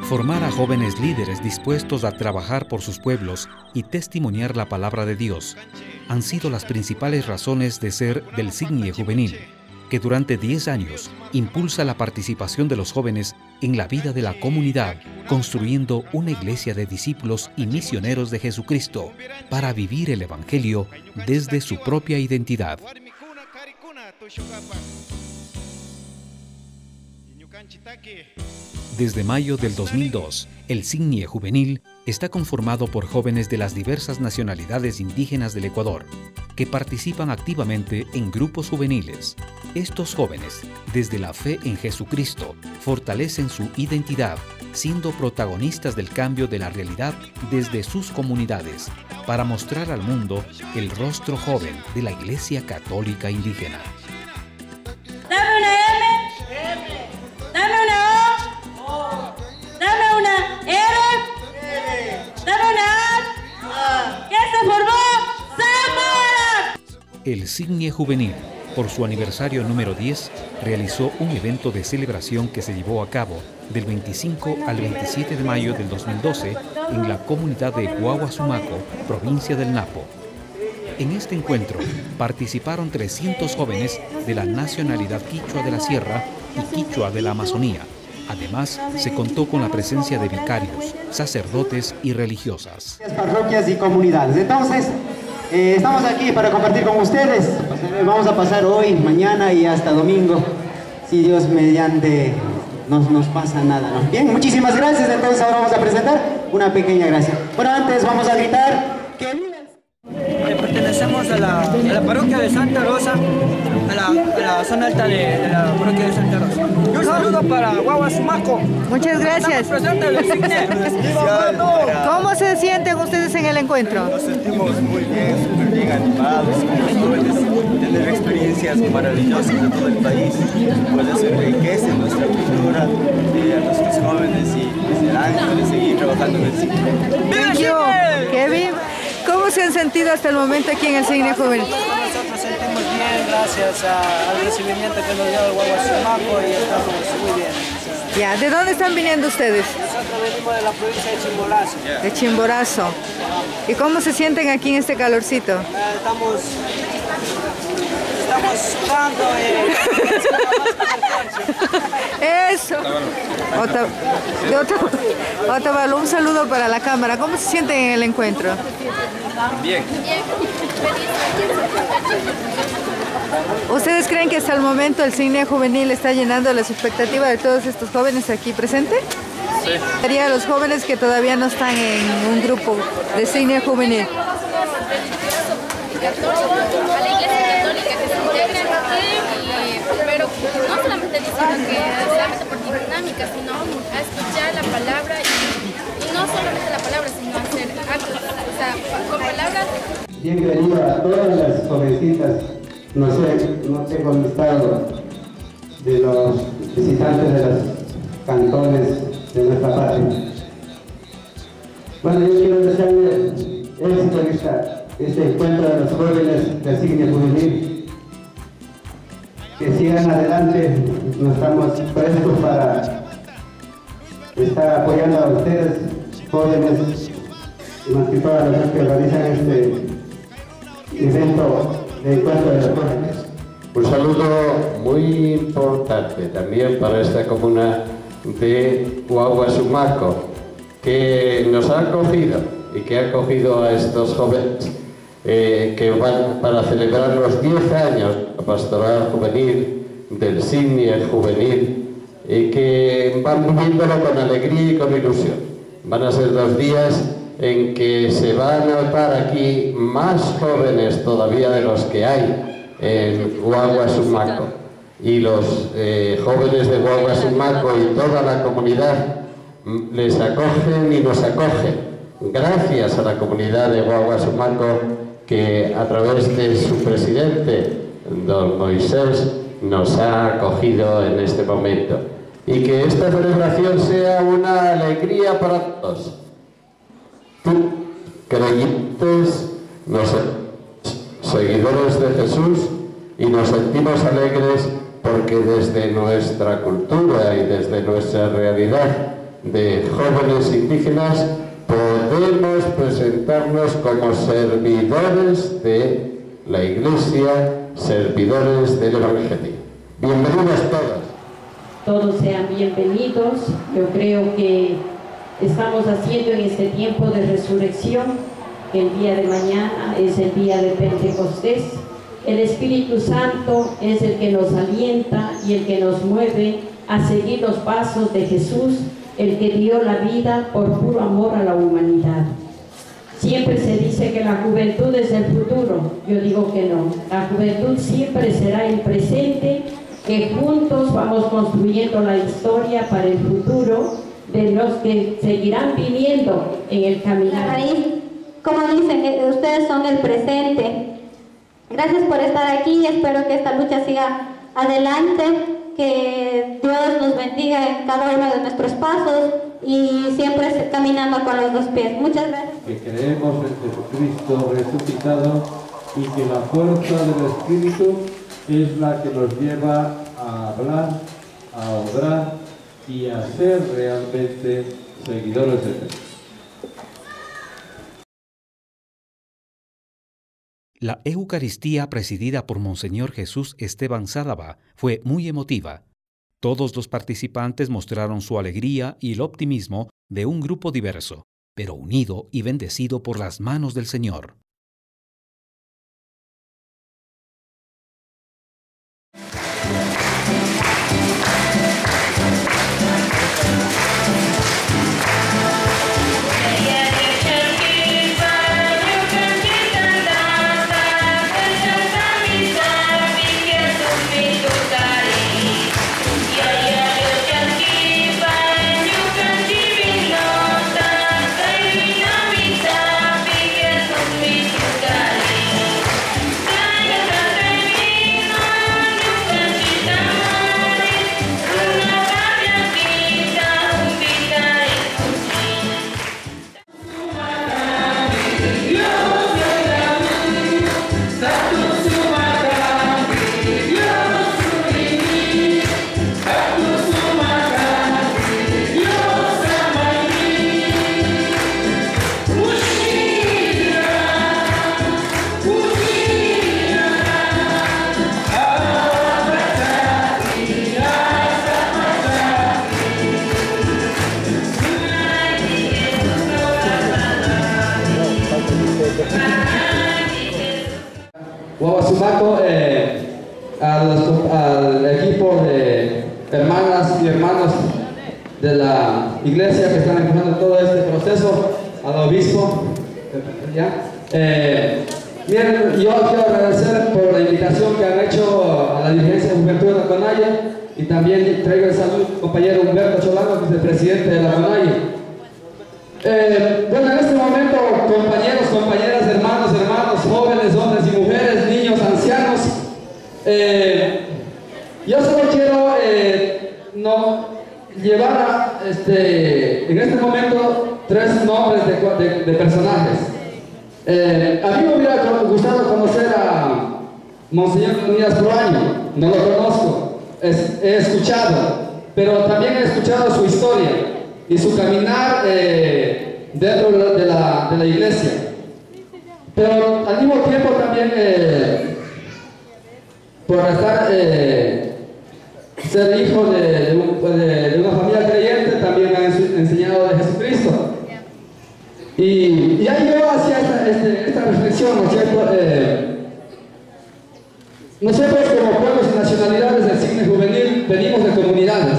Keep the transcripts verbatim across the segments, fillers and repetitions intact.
Formar a jóvenes líderes dispuestos a trabajar por sus pueblos y testimoniar la palabra de Dios han sido las principales razones de ser del Signie Juvenil, que durante diez años impulsa la participación de los jóvenes en la vida de la comunidad, construyendo una iglesia de discípulos y misioneros de Jesucristo para vivir el Evangelio desde su propia identidad. Desde mayo del dos mil dos, el Signie Juvenil está conformado por jóvenes de las diversas nacionalidades indígenas del Ecuador, que participan activamente en grupos juveniles. Estos jóvenes, desde la fe en Jesucristo, fortalecen su identidad, siendo protagonistas del cambio de la realidad desde sus comunidades, para mostrar al mundo el rostro joven de la Iglesia Católica Indígena. Dame una M, dame una O, dame una R, dame una A, que se formó Zamora. El Signie Juvenil, por su aniversario número diez, realizó un evento de celebración que se llevó a cabo del veinticinco al veintisiete de mayo del dos mil doce en la comunidad de Guaguasumaco, provincia del Napo. En este encuentro participaron trescientos jóvenes de la nacionalidad quichua de la Sierra y quichua de la Amazonía. Además, se contó con la presencia de vicarios, sacerdotes y religiosas. Parroquias y comunidades. Entonces, eh, estamos aquí para compartir con ustedes. Vamos a pasar hoy, mañana y hasta domingo, si Dios mediante no nos pasa nada, ¿no? Bien, muchísimas gracias. Entonces ahora vamos a presentar una pequeña gracia. Bueno, antes vamos a gritar que viva el... Eh, pertenecemos a la, a la parroquia de Santa Rosa, a la, a la zona alta de, de la parroquia de Santa Rosa. Y un saludo para Guaguasumaco. Muchas gracias. ¿Cómo se sienten ustedes en el encuentro? Nos sentimos muy bien, súper bien animados, jóvenes, tener experiencias maravillosas de todo el país, pues eso enriquece nuestra cultura y a nuestros jóvenes y les dan ánimo de seguir trabajando en el cine. Thank you. Kevin, ¿cómo se han sentido hasta el momento aquí en el Signie Juvenil? Nosotros sentimos bien gracias a, al recibimiento que nos dio el Guaguasumaco y estamos muy bien. Ya, ¿de dónde están viniendo ustedes? Nosotros venimos de la provincia de Chimborazo. De Chimborazo. ¿Y cómo se sienten aquí en este calorcito? Eh, estamos, estamos sudando. Eh, Eso. Ota, de Ota- Otavalo, un saludo para la cámara. ¿Cómo se sienten en el encuentro? Bien. ¿Ustedes creen que hasta el momento el Signie Juvenil está llenando las expectativas de todos estos jóvenes aquí presentes? Sí. Sería los jóvenes que todavía no están en un grupo de Signie Juvenil. A la Iglesia Católica que se integren y, pero no solamente diciendo que solamente por dinámica, sino a escuchar la palabra y, y no solamente la palabra, sino hacer actos, o sea, con palabras. Bienvenido a todas las jovencitas. No sé, no tengo el listado de los visitantes de los cantones de nuestra patria. Bueno, yo quiero desearle éxito en esta, este encuentro de los jóvenes del Signie Juvenil. Que sigan adelante, nos estamos prestos para estar apoyando a ustedes, jóvenes, y más que todas las que organizan este evento de encuentro de los jóvenes. Un saludo muy importante también para esta comuna de Guaguasumaco, que nos ha acogido y que ha acogido a estos jóvenes eh, que van para celebrar los diez años de la pastoral juvenil, del Signie Juvenil, y que van viviéndolo con alegría y con ilusión. Van a ser dos días en que se va a notar aquí más jóvenes todavía de los que hay en Guaguasumaco. Y los eh, jóvenes de Guaguasumaco y toda la comunidad les acogen y nos acogen. Gracias a la comunidad de Guaguasumaco que a través de su presidente, don Moisés, nos ha acogido en este momento. Y que esta celebración sea una alegría para todos. Creyentes, nos, seguidores de Jesús, y nos sentimos alegres porque desde nuestra cultura y desde nuestra realidad de jóvenes indígenas, podemos presentarnos como servidores de la Iglesia, servidores del Evangelio. Bienvenidos todos. Todos sean bienvenidos. Yo creo que estamos haciendo en este tiempo de resurrección, que el día de mañana es el día de Pentecostés. El Espíritu Santo es el que nos alienta y el que nos mueve a seguir los pasos de Jesús, el que dio la vida por puro amor a la humanidad. Siempre se dice que la juventud es el futuro. Yo digo que no. La juventud siempre será el presente, que juntos vamos construyendo la historia para el futuro de los que seguirán viviendo en el caminar. Ahí, como dicen, ustedes son el presente. Gracias por estar aquí y espero que esta lucha siga adelante, que Dios nos bendiga en cada uno de nuestros pasos y siempre caminando con los dos pies. Muchas gracias. Que creemos en Jesucristo resucitado y que la fuerza del Espíritu es la que nos lleva a hablar, a obrar y a ser realmente seguidores de Cristo. La Eucaristía presidida por Monseñor Jesús Esteban Sádava fue muy emotiva. Todos los participantes mostraron su alegría y el optimismo de un grupo diverso, pero unido y bendecido por las manos del Señor. Guaguasumaco, eh, al, al equipo de hermanas y hermanos de la iglesia que están empujando todo este proceso, al obispo, ¿ya? Eh, bien, yo quiero agradecer por la invitación que han hecho a la dirigencia de Juventud de la CONAIE y también traigo el saludo al compañero Humberto Cholano, que es el presidente de la CONAIE. Eh, bueno, en este momento, compañeros, compañeras, hermanos, hermanos, jóvenes, hombres y mujeres, niños, ancianos, eh, yo solo quiero eh, no, llevar a, este, en este momento tres nombres de, de, de personajes. Eh, a mí me hubiera gustado conocer a Monseñor Leonidas Proaño, no lo conozco, es, he escuchado, pero también he escuchado su historia y su caminar eh, dentro de la, de la iglesia. Pero al mismo tiempo también, eh, por estar, eh, ser hijo de, de, de, de una familia creyente, también han enseñado de Jesucristo. Y, y ahí yo hacía esta, este, esta reflexión, ¿no es cierto? Eh, nosotros como pueblos y nacionalidades del Signo Juvenil venimos de comunidades.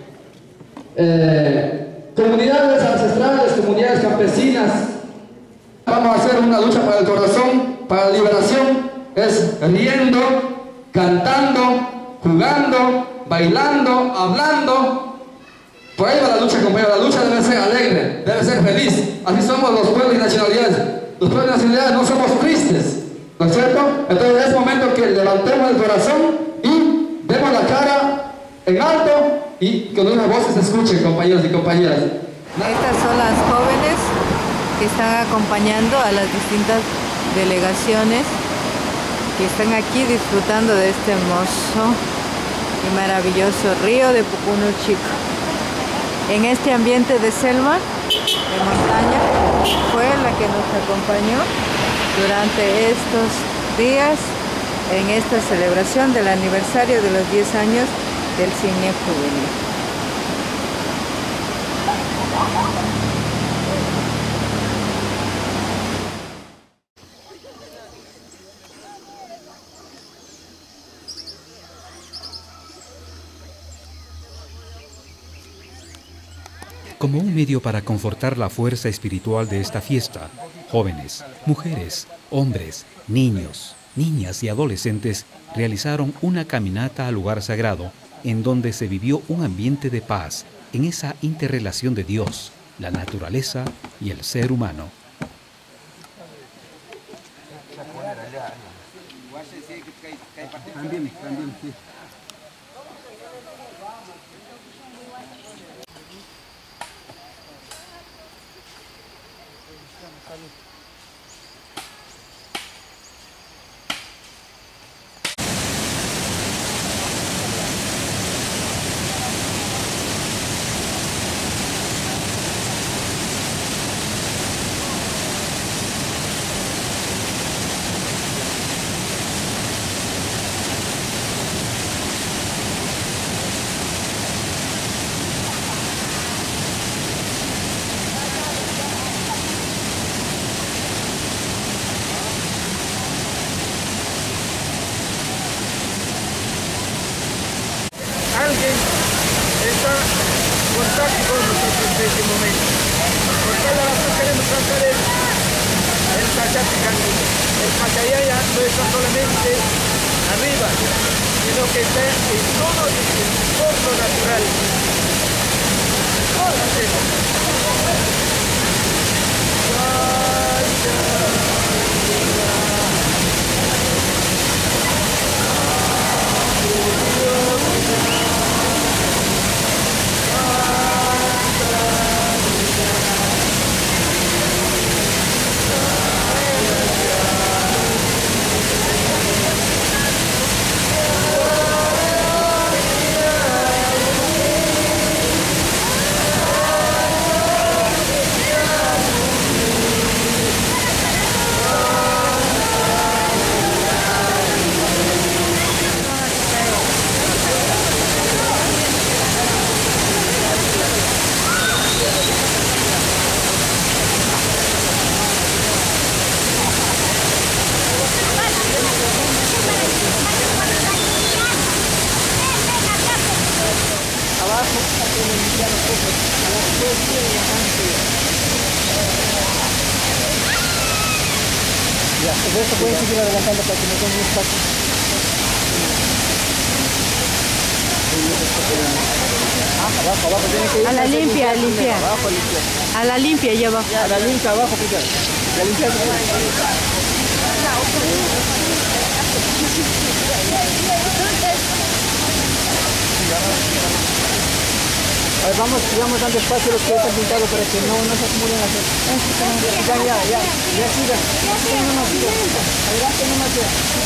Eh, comunidades ancestrales, comunidades campesinas. Vamos a hacer una lucha para el corazón, para la liberación, es riendo, cantando, jugando, bailando, hablando. Por ahí va la lucha, compañero. La lucha debe ser alegre, debe ser feliz. Así somos los pueblos y nacionalidades. Los pueblos y nacionalidades no somos tristes, ¿no es cierto? Entonces es momento que levantemos el corazón y demos la cara en alto y con una voz se escuchen, compañeros y compañeras. Estas son las jóvenes que están acompañando a las distintas delegaciones que están aquí disfrutando de este hermoso y maravilloso río de Pucunu Chico. en este ambiente de selva, de montaña, fue la que nos acompañó durante estos días en esta celebración del aniversario de los diez años del cine juvenil. Como un medio para confortar la fuerza espiritual de esta fiesta, jóvenes, mujeres, hombres, niños, niñas y adolescentes realizaron una caminata al lugar sagrado en donde se vivió un ambiente de paz en esa interrelación de Dios, la naturaleza y el ser humano. También, también, sí. Alguien está en contacto con nosotros en este momento. Por tal razón queremos cantar el, el Cachati Canino. El Pachayaya no está solamente arriba, sino que está en todo el entorno natural. Ya, el resto pueden seguir adelantando para que nos den un espacio. Abajo, abajo, tienen que ir. A la limpia, a limpia. Abajo, limpia. A la limpia, allá abajo. A la limpia, abajo, primero. La limpia. A ver, vamos, sigamos dando espacio a los que están pintados para que no, no se acumulen aquí. Ya, ya, ya, ya, siga. Siga nomás, siga. Adelante nomás, ya.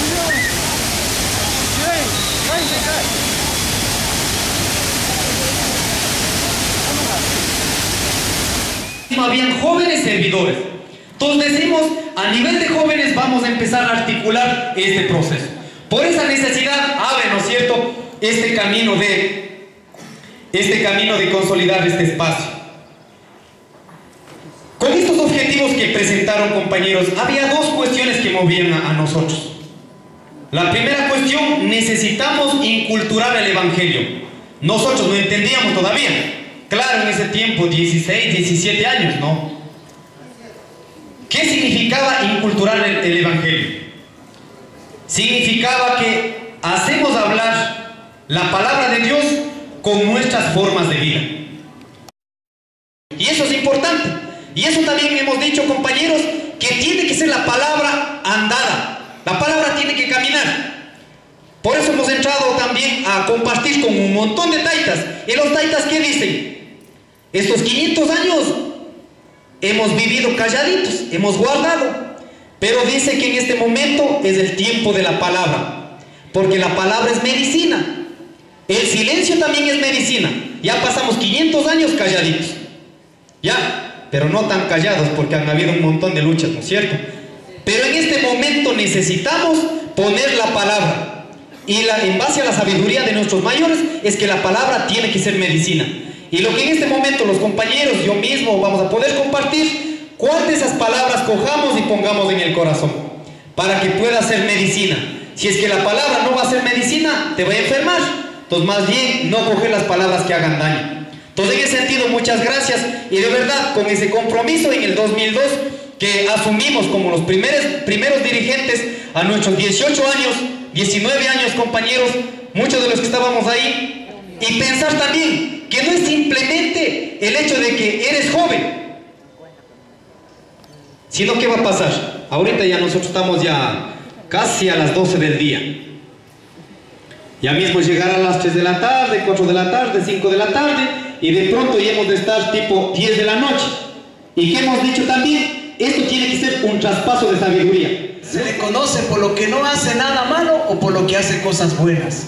Habían jóvenes servidores. Entonces decimos, a nivel de jóvenes vamos a empezar a articular este proceso. Por esa necesidad abre, ¿no es cierto?, este camino de este camino de consolidar este espacio. Con estos objetivos que presentaron, compañeros, había dos cuestiones que movían a, a nosotros. La primera cuestión, necesitamos inculturar el Evangelio. Nosotros no entendíamos todavía. Claro, en ese tiempo, dieciséis, diecisiete años, ¿no? ¿Qué significaba inculturar el, el Evangelio? Significaba que hacemos hablar la palabra de Dios con nuestras formas de vida. Y eso es importante. Y eso también hemos dicho, compañeros, que tiene que ser la palabra andada. La palabra tiene que caminar. Por eso hemos entrado también a compartir con un montón de taitas. ¿Y los taitas qué dicen? Estos quinientos años hemos vivido calladitos, hemos guardado. Pero dice que en este momento es el tiempo de la palabra. Porque la palabra es medicina. El silencio también es medicina. Ya pasamos quinientos años calladitos. Ya, pero no tan callados porque han habido un montón de luchas, ¿no es cierto? Pero en este momento necesitamos poner la palabra. Y la, en base a la sabiduría de nuestros mayores es que la palabra tiene que ser medicina. Y lo que en este momento los compañeros, yo mismo, vamos a poder compartir, cuál de esas palabras cojamos y pongamos en el corazón para que pueda ser medicina. Si es que la palabra no va a ser medicina, te va a enfermar. Entonces más bien no coger las palabras que hagan daño. Entonces en ese sentido muchas gracias y de verdad con ese compromiso en el dos mil dos que asumimos como los primeros, primeros dirigentes a nuestros dieciocho años, diecinueve años compañeros, muchos de los que estábamos ahí, y pensar también que no es simplemente el hecho de que eres joven, sino que va a pasar. Ahorita ya nosotros estamos ya casi a las doce del día. Ya mismo llegar a las tres de la tarde, cuatro de la tarde, cinco de la tarde, y de pronto ya hemos de estar tipo diez de la noche. ¿Y qué hemos dicho también? Esto tiene que ser un traspaso de sabiduría. Se le conoce por lo que no hace nada malo o por lo que hace cosas buenas.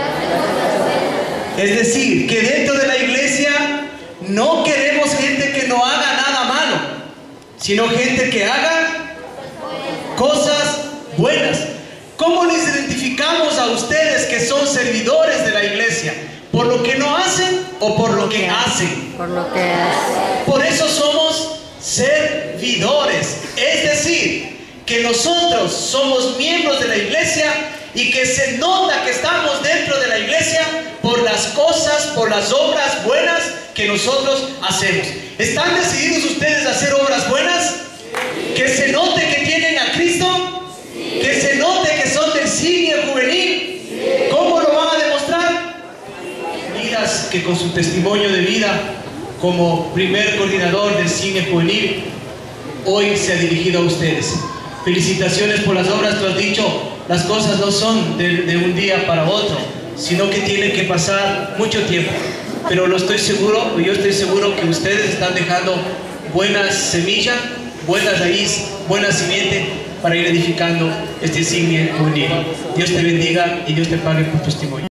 Es decir, que dentro de la iglesia no queremos gente que no haga nada malo, sino gente que haga cosas buenas. ¿Cómo les identificamos a ustedes que son servidores de la iglesia? ¿Por lo que no hacen o por lo que hacen? Por lo que hacen. Por eso somos servidores. Es decir, que nosotros somos miembros de la iglesia y que se nota que estamos dentro de la iglesia por las cosas, por las obras buenas que nosotros hacemos. ¿Están decididos ustedes a hacer obras buenas? ¿Que se note que tienen a Cristo? ¿Que se note que son del cine juvenil? ¿Cómo lo van a demostrar? Miras que con su testimonio de vida como primer coordinador del cine juvenil hoy se ha dirigido a ustedes. Felicitaciones por las obras. Tú has dicho, las cosas no son de, de un día para otro, sino que tienen que pasar mucho tiempo. Pero lo estoy seguro, yo estoy seguro que ustedes están dejando buenas semillas, buenas raíces, buena simiente para ir edificando este cine juvenil. Dios te bendiga y Dios te pague por tu testimonio.